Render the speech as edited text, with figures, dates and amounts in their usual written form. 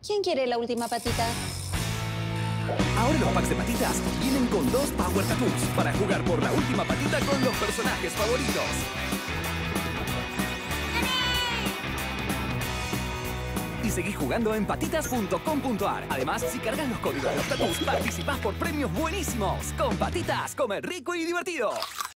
¿Quién quiere la última patita? Ahora los packs de patitas vienen con 2 Power Tattoos para jugar por la última patita con los personajes favoritos. Y seguís jugando en patitas.com.ar. Además, si cargas los códigos de los tattoos, participás por premios buenísimos. Con Patitas, come rico y divertido.